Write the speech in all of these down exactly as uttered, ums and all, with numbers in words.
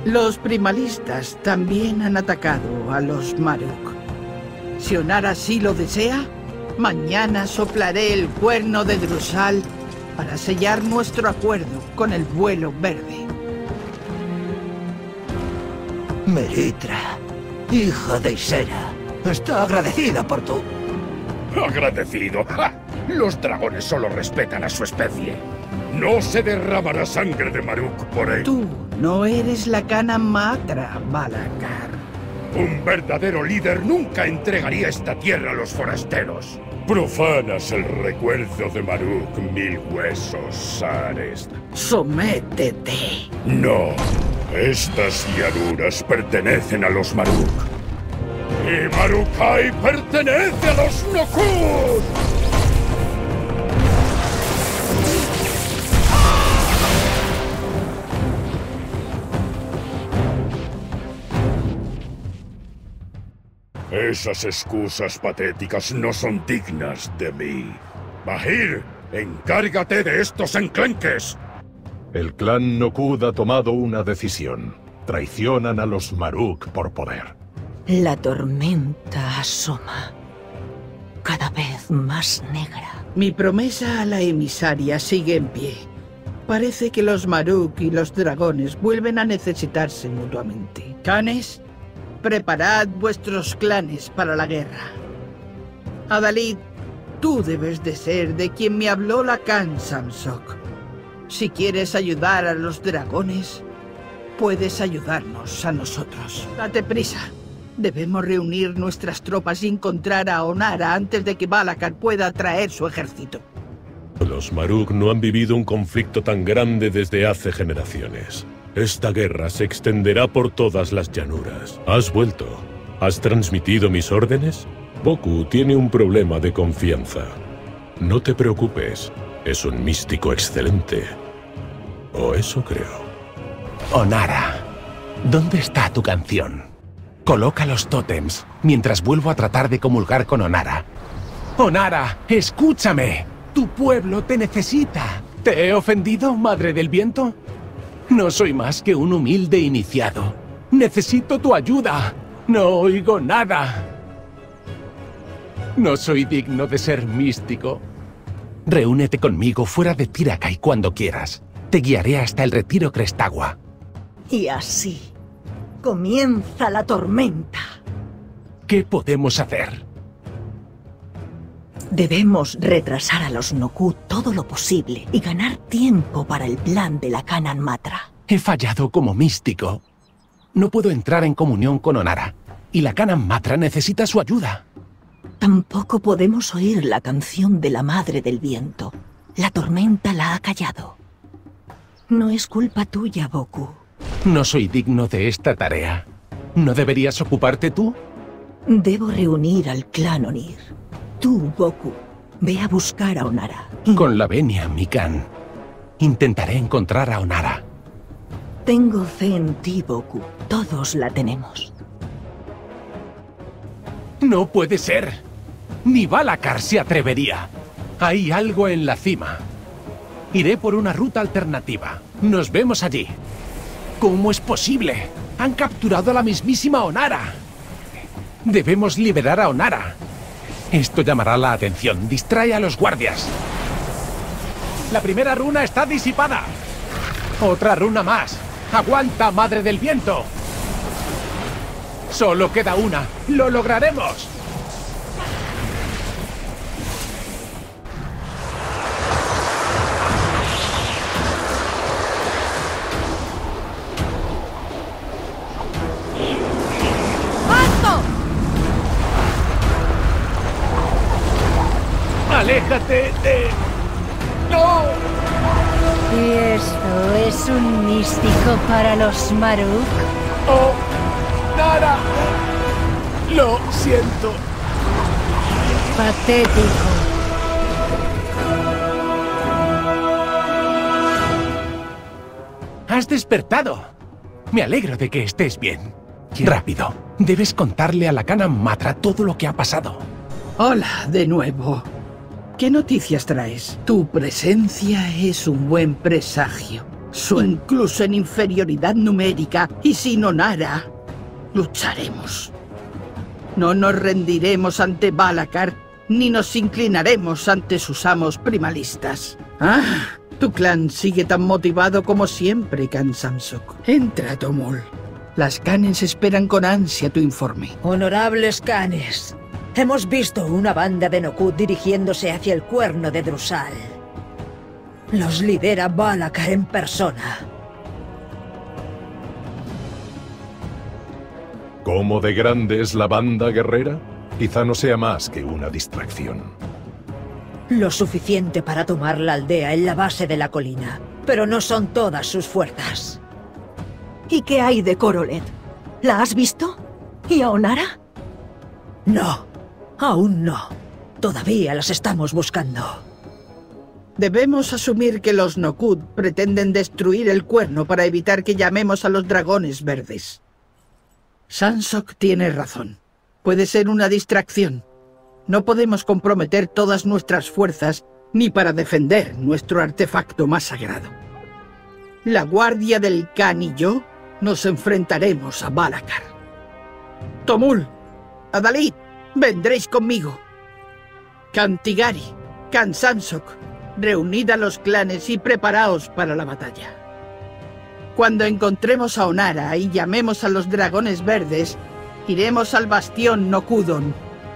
Los primalistas también han atacado a los Maruk. Si Onara sí lo desea, mañana soplaré el cuerno de Drusal para sellar nuestro acuerdo con el vuelo verde. Meritra, hija de Ysera, está agradecida por tu... ¿Agradecido? ¡Ja! Los dragones solo respetan a su especie. No se derramará sangre de Maruk por él. Tú no eres la Kanan Matra, Valacar. Un verdadero líder nunca entregaría esta tierra a los forasteros. Profanas el recuerdo de Maruk, mil huesos, Sares. Sométete. No. Estas llanuras pertenecen a los Maruk. Y Marukai pertenece a los Nokud. Esas excusas patéticas no son dignas de mí. Bahir, encárgate de estos enclenques. El clan Nokud ha tomado una decisión. Traicionan a los Maruk por poder. La tormenta asoma, cada vez más negra. Mi promesa a la emisaria sigue en pie. Parece que los Maruk y los dragones vuelven a necesitarse mutuamente. Khanes, preparad vuestros clanes para la guerra. Adalid, tú debes de ser de quien me habló la Khan Samsok. Si quieres ayudar a los dragones, puedes ayudarnos a nosotros. Date prisa. Debemos reunir nuestras tropas y encontrar a Onara antes de que Valacar pueda traer su ejército. Los Maruk no han vivido un conflicto tan grande desde hace generaciones. Esta guerra se extenderá por todas las llanuras. ¿Has vuelto? ¿Has transmitido mis órdenes? Boku tiene un problema de confianza. No te preocupes, es un místico excelente. O eso creo. Onara, ¿dónde está tu canción? Coloca los tótems mientras vuelvo a tratar de comulgar con Onara. Onara, escúchame. Tu pueblo te necesita. ¿Te he ofendido, Madre del Viento? No soy más que un humilde iniciado. Necesito tu ayuda. No oigo nada. No soy digno de ser místico. Reúnete conmigo fuera de Tirakai cuando quieras. Te guiaré hasta el retiro Crestagua. Y así comienza la tormenta. ¿Qué podemos hacer? Debemos retrasar a los Nokud todo lo posible y ganar tiempo para el plan de la Kanan Matra. He fallado como místico. No puedo entrar en comunión con Onara, y la Kanan Matra necesita su ayuda. Tampoco podemos oír la canción de la Madre del Viento. La tormenta la ha callado. No es culpa tuya, Boku. No soy digno de esta tarea. ¿No deberías ocuparte tú? Debo reunir al clan Onir. Tú, Boku, ve a buscar a Onara. Con la venia, mi Khan. Intentaré encontrar a Onara. Tengo fe en ti, Boku. Todos la tenemos. No puede ser. Ni Valacar se atrevería. Hay algo en la cima. Iré por una ruta alternativa. Nos vemos allí. ¿Cómo es posible? Han capturado a la mismísima Onara. Debemos liberar a Onara. Esto llamará la atención. Distrae a los guardias. La primera runa está disipada. Otra runa más. ¡Aguanta, Madre del Viento! Solo queda una. ¡Lo lograremos! ¡Aléjate de... ¡No! ¿Y esto es un místico para los Maruk? ¡Oh! ¡Nara! Lo siento. Patético. Has despertado. Me alegro de que estés bien. Rápido. Debes contarle a la Kanan Matra todo lo que ha pasado. Hola, de nuevo. ¿Qué noticias traes? Tu presencia es un buen presagio. So incluso en inferioridad numérica y sin Onara, lucharemos. No nos rendiremos ante Valacar, ni nos inclinaremos ante sus amos primalistas. Ah, tu clan sigue tan motivado como siempre, Khan Samsok. Entra, Tomul. Las Khanes esperan con ansia tu informe. Honorables Khanes, hemos visto una banda de Nokud dirigiéndose hacia el cuerno de Drusal. Los lidera Valacar en persona. ¿Cómo de grande es la banda guerrera? Quizá no sea más que una distracción. Lo suficiente para tomar la aldea en la base de la colina, pero no son todas sus fuerzas. ¿Y qué hay de Korolet? ¿La has visto? ¿Y a Onara? No, aún no. Todavía las estamos buscando. Debemos asumir que los Nokud pretenden destruir el cuerno para evitar que llamemos a los dragones verdes. Samsok tiene razón. Puede ser una distracción. No podemos comprometer todas nuestras fuerzas ni para defender nuestro artefacto más sagrado. La guardia del Khan y yo nos enfrentaremos a Valacar. Tomul, Adalid, vendréis conmigo. Khan Tigari, Khan Samsok, reunid a los clanes y preparaos para la batalla. Cuando encontremos a Onara y llamemos a los dragones verdes, iremos al bastión Nokudon.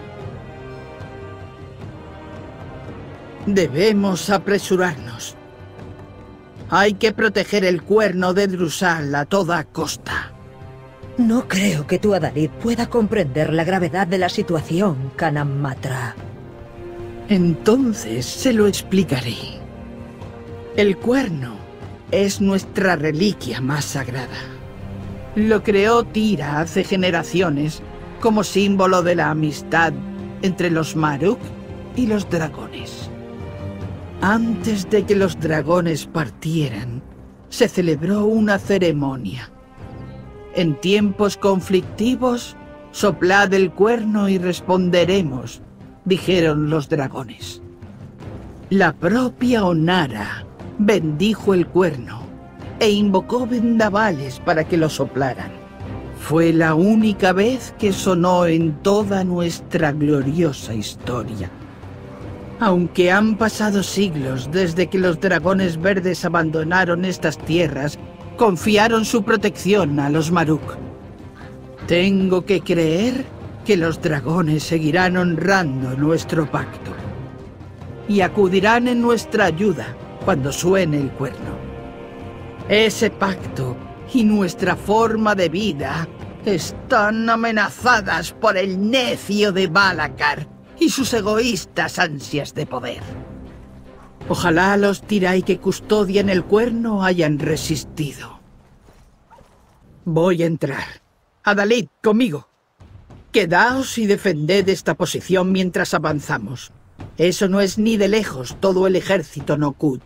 Debemos apresurarnos. Hay que proteger el cuerno de Drusal a toda costa. No creo que tu Adalid pueda comprender la gravedad de la situación, Khan Matra. Entonces se lo explicaré. El cuerno es nuestra reliquia más sagrada. Lo creó Tira hace generaciones como símbolo de la amistad entre los Maruk y los dragones. Antes de que los dragones partieran, se celebró una ceremonia. En tiempos conflictivos, soplad el cuerno y responderemos, dijeron los dragones. La propia Onara bendijo el cuerno e invocó vendavales para que lo soplaran. Fue la única vez que sonó en toda nuestra gloriosa historia. Aunque han pasado siglos desde que los dragones verdes abandonaron estas tierras, confiaron su protección a los Maruk. Tengo que creer que los dragones seguirán honrando nuestro pacto y acudirán en nuestra ayuda cuando suene el cuerno. Ese pacto y nuestra forma de vida están amenazadas por el necio de Valacar y sus egoístas ansias de poder. Ojalá los Tirai que custodian el cuerno hayan resistido. Voy a entrar. Adalid, conmigo. Quedaos y defended esta posición mientras avanzamos. Eso no es ni de lejos todo el ejército Nokud.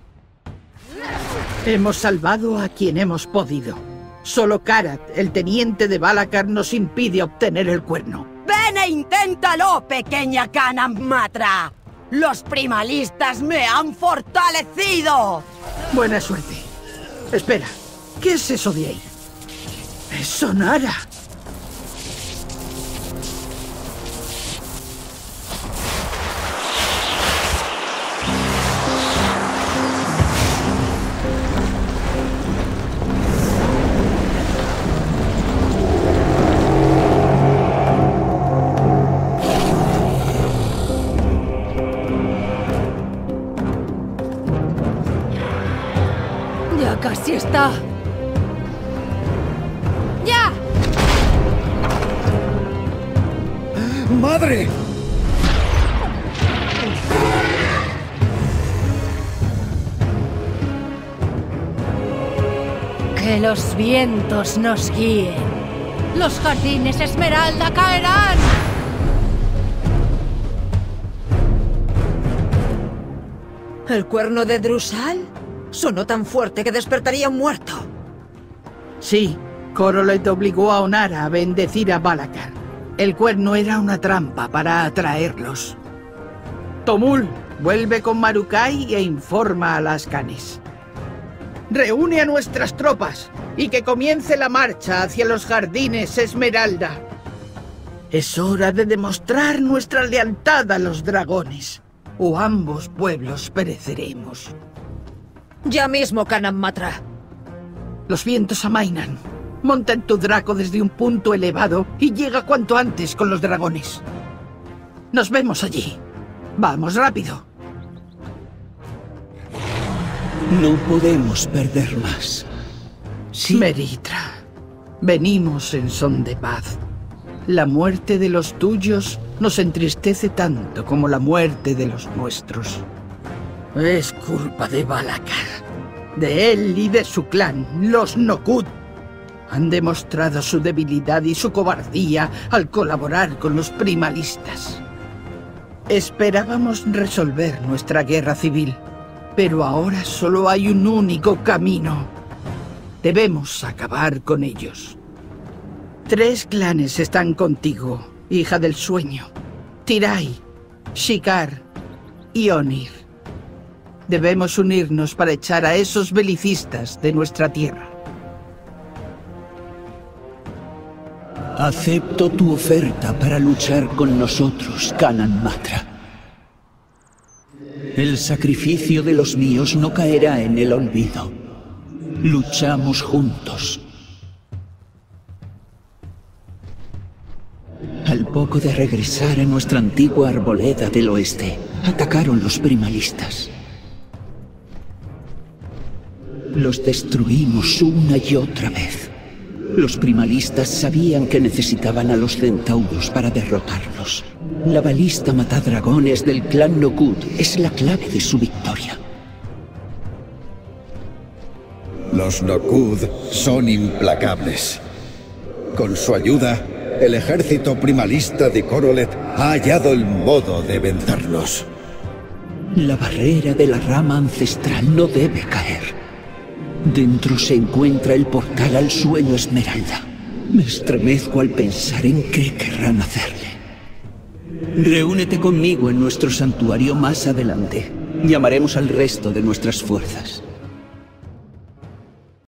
Hemos salvado a quien hemos podido. Solo Karat, el teniente de Valacar, nos impide obtener el cuerno. ¡Ven e inténtalo, pequeña Khan Matra! ¡Los primalistas me han fortalecido! Buena suerte. Espera, ¿qué es eso de ahí? ¡Es Onara! Ya casi está. ¡Ya! ¡Madre! Que los vientos nos guíen. Los jardines Esmeralda caerán. ¿El cuerno de Drusal? Sonó tan fuerte que despertaría un muerto. Sí, Korolet obligó a Onara a bendecir a Valacar. El cuerno era una trampa para atraerlos. Tomul, vuelve con Marukai e informa a las Khanes. reúne a nuestras tropas y que comience la marcha hacia los jardines Esmeralda. Es hora de demostrar nuestra lealtad a los dragones, o ambos pueblos pereceremos. Ya mismo, Kanan Matra. Los vientos amainan. Monta en tu Draco desde un punto elevado y llega cuanto antes con los dragones. Nos vemos allí. Vamos, rápido. No podemos perder más. Sí. Meritra, venimos en son de paz. La muerte de los tuyos nos entristece tanto como la muerte de los nuestros. Es culpa de Valacar, de él y de su clan, los Nokud. Han demostrado su debilidad y su cobardía al colaborar con los primalistas. Esperábamos resolver nuestra guerra civil, pero ahora solo hay un único camino. Debemos acabar con ellos. Tres clanes están contigo, hija del sueño. Tirai, Shikar y Onir. Debemos unirnos para echar a esos belicistas de nuestra tierra. Acepto tu oferta para luchar con nosotros, Kanan Matra. El sacrificio de los míos no caerá en el olvido. Luchamos juntos. Al poco de regresar a nuestra antigua arboleda del oeste, atacaron los primalistas. Los destruimos una y otra vez. Los primalistas sabían que necesitaban a los centauros para derrotarlos. La balista matadragones del clan Nokud es la clave de su victoria. Los Nokud son implacables. Con su ayuda, el ejército primalista de Korolet ha hallado el modo de vencerlos. La barrera de la rama ancestral no debe caer. Dentro se encuentra el portal al sueño Esmeralda. Me estremezco al pensar en qué querrán hacerle. Reúnete conmigo en nuestro santuario más adelante. Llamaremos al resto de nuestras fuerzas.